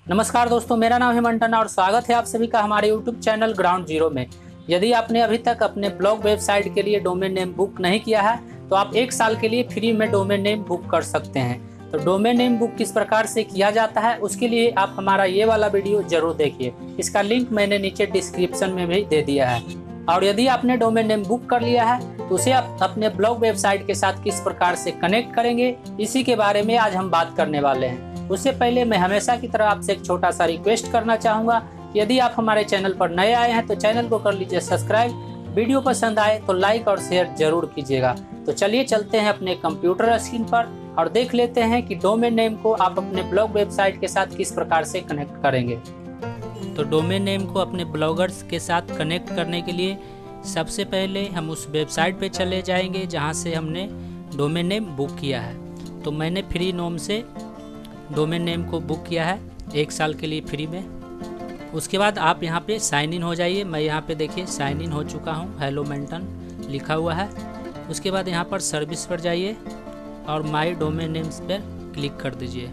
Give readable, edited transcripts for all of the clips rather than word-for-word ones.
नमस्कार दोस्तों, मेरा नाम है मंटन और स्वागत है आप सभी का हमारे YouTube चैनल ग्राउंड जीरो में। यदि आपने अभी तक अपने ब्लॉग वेबसाइट के लिए डोमेन नेम बुक नहीं किया है तो आप 1 साल के लिए फ्री में डोमेन नेम बुक कर सकते हैं। तो डोमेन नेम बुक किस प्रकार से किया जाता है उसके लिए आप हमारा ये वाला वीडियो जरूर देखिए। इसका लिंक मैंने नीचे डिस्क्रिप्शन में भी दे दिया है। और यदि आपने डोमेन नेम बुक कर लिया है तो उसे आप अपने ब्लॉग वेबसाइट के साथ किस प्रकार से कनेक्ट करेंगे, इसी के बारे में आज हम बात करने वाले हैं। उससे पहले मैं हमेशा की तरह आपसे एक छोटा सा रिक्वेस्ट करना चाहूँगा। यदि आप हमारे चैनल पर नए आए हैं तो चैनल को कर लीजिए सब्सक्राइब। वीडियो पसंद आए तो लाइक और शेयर जरूर कीजिएगा। तो चलिए चलते हैं अपने कंप्यूटर स्क्रीन पर और देख लेते हैं कि डोमेन नेम को आप अपने ब्लॉग वेबसाइट के साथ किस प्रकार से कनेक्ट करेंगे। तो डोमेन नेम को अपने ब्लॉगर्स के साथ कनेक्ट करने के लिए सबसे पहले हम उस वेबसाइट पे चले जाएंगे जहाँ से हमने डोमेन नेम बुक किया है। तो मैंने फ्री नोम से डोमेन नेम को बुक किया है 1 साल के लिए फ्री में। उसके बाद आप यहाँ पे साइन इन हो जाइए। मैं यहाँ पे देखिए साइन इन हो चुका हूँ, हेलो मेंटन लिखा हुआ है। उसके बाद यहाँ पर सर्विस पर जाइए और माय डोमेन नेम्स पर क्लिक कर दीजिए।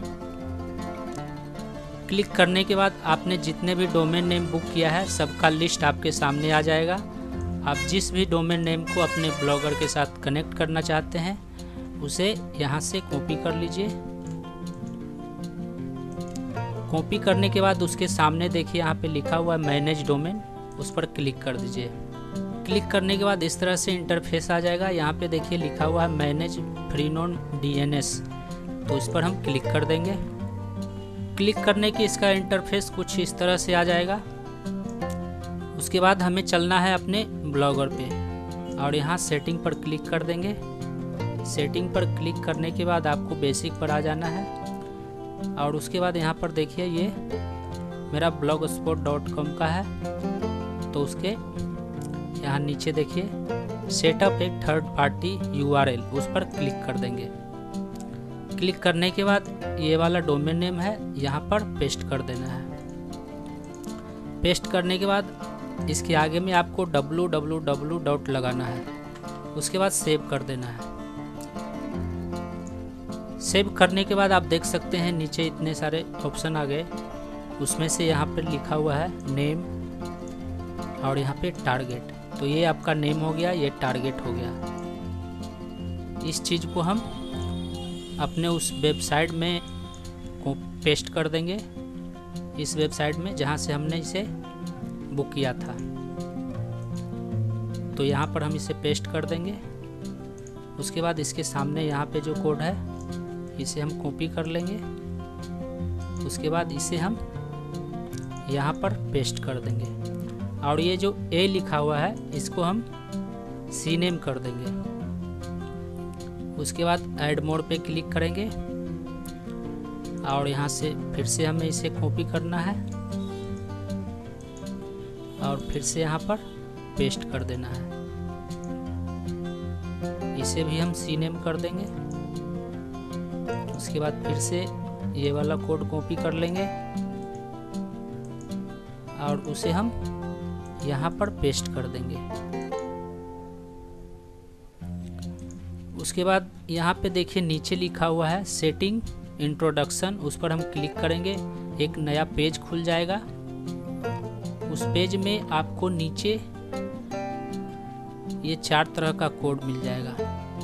क्लिक करने के बाद आपने जितने भी डोमेन नेम बुक किया है सबका लिस्ट आपके सामने आ जाएगा। आप जिस भी डोमेन नेम को अपने ब्लॉगर के साथ कनेक्ट करना चाहते हैं उसे यहाँ से कॉपी कर लीजिए। कॉपी करने के बाद उसके सामने देखिए यहाँ पे लिखा हुआ है मैनेज डोमेन, उस पर क्लिक कर दीजिए। क्लिक करने के बाद इस तरह से इंटरफेस आ जाएगा। यहाँ पे देखिए लिखा हुआ है मैनेज फ्रीनोम डीएनएस, तो इस पर हम क्लिक कर देंगे। क्लिक करने के इसका इंटरफेस कुछ इस तरह से आ जाएगा। उसके बाद हमें चलना है अपने ब्लॉगर पे और यहाँ सेटिंग पर क्लिक कर देंगे। सेटिंग पर क्लिक करने के बाद आपको बेसिक पर आ जाना है और उसके बाद यहाँ पर देखिए ये मेरा blogspot.com का है। तो उसके यहाँ नीचे देखिए सेटअप एक थर्ड पार्टी URL, उस पर क्लिक कर देंगे। क्लिक करने के बाद ये वाला डोमेन नेम है यहाँ पर पेस्ट कर देना है। पेस्ट करने के बाद इसके आगे में आपको www. लगाना है। उसके बाद सेव कर देना है। सेव करने के बाद आप देख सकते हैं नीचे इतने सारे ऑप्शन आ गए। उसमें से यहाँ पर लिखा हुआ है नेम और यहाँ पे टारगेट। तो ये आपका नेम हो गया, ये टारगेट हो गया। इस चीज़ को हम अपने उस वेबसाइट में को पेस्ट कर देंगे, इस वेबसाइट में जहाँ से हमने इसे बुक किया था। तो यहाँ पर हम इसे पेस्ट कर देंगे। उसके बाद इसके सामने यहाँ पे जो कोड है इसे हम कॉपी कर लेंगे। उसके बाद इसे हम यहाँ पर पेस्ट कर देंगे और ये जो ए लिखा हुआ है इसको हम सी नेम कर देंगे। उसके बाद ऐड मोड पे क्लिक करेंगे और यहाँ से फिर से हमें इसे कॉपी करना है और फिर से यहाँ पर पेस्ट कर देना है। इसे भी हम सी नेम कर देंगे। उसके बाद फिर से ये वाला कोड कॉपी कर लेंगे और उसे हम यहाँ पर पेस्ट कर देंगे। उसके बाद यहाँ पे देखिए नीचे लिखा हुआ है सेटिंग इंट्रोडक्शन, उस पर हम क्लिक करेंगे। एक नया पेज खुल जाएगा। उस पेज में आपको नीचे ये 4 तरह का कोड मिल जाएगा।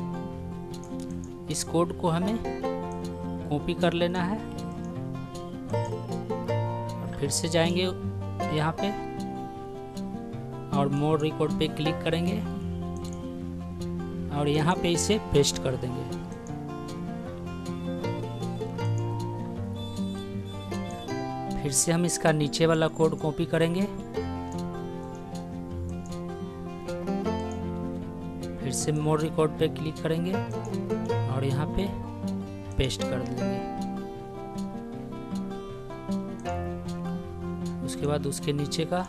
इस कोड को हमें कॉपी कर लेना है और फिर से जाएंगे यहाँ पे और मोर रिकॉर्ड पे क्लिक करेंगे और यहाँ पे इसे पेस्ट कर देंगे। फिर से हम इसका नीचे वाला कोड कॉपी करेंगे। फिर से मोर रिकॉर्ड पे क्लिक करेंगे और यहाँ पे पेस्ट कर देंगे। उसके बाद उसके नीचे का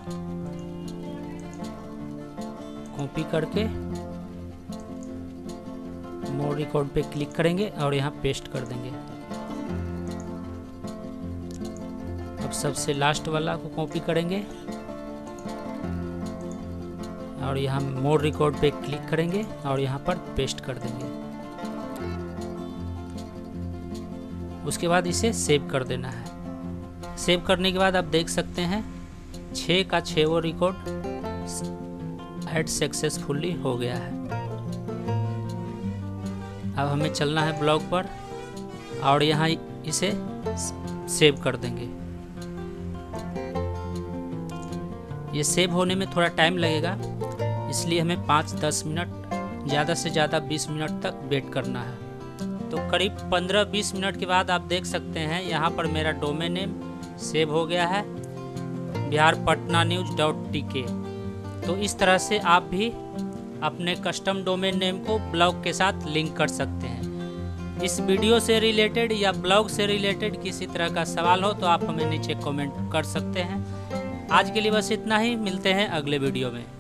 कॉपी करके मोर रिकॉर्ड पे क्लिक करेंगे और यहाँ पेस्ट कर देंगे। अब सबसे लास्ट वाला को कॉपी करेंगे और यहाँ मोर रिकॉर्ड पे क्लिक करेंगे और यहाँ पर पेस्ट कर देंगे। उसके बाद इसे सेव कर देना है। सेव करने के बाद आप देख सकते हैं 6 का 6 वो रिकॉर्ड ऐड सक्सेसफुली हो गया है। अब हमें चलना है ब्लॉग पर और यहाँ इसे सेव कर देंगे। ये सेव होने में थोड़ा टाइम लगेगा, इसलिए हमें 5-10 मिनट, ज़्यादा से ज़्यादा 20 मिनट तक वेट करना है। तो करीब 15-20 मिनट के बाद आप देख सकते हैं यहाँ पर मेरा डोमेन नेम सेव हो गया है, biharpatnanews.tk। तो इस तरह से आप भी अपने कस्टम डोमेन नेम को ब्लॉग के साथ लिंक कर सकते हैं। इस वीडियो से रिलेटेड या ब्लॉग से रिलेटेड किसी तरह का सवाल हो तो आप हमें नीचे कमेंट कर सकते हैं। आज के लिए बस इतना ही, मिलते हैं अगले वीडियो में।